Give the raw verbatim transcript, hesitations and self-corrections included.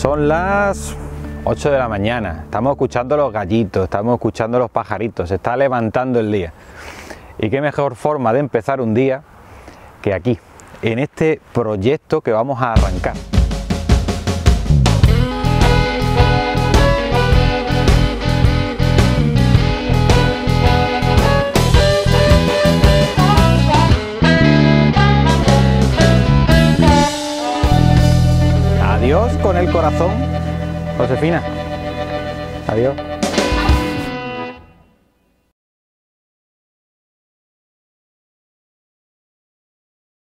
Son las ocho de la mañana, estamos escuchando los gallitos, estamos escuchando los pajaritos, se está levantando el día. Y qué mejor forma de empezar un día que aquí, en este proyecto que vamos a arrancar. Adiós con el corazón, Josefina. Adiós.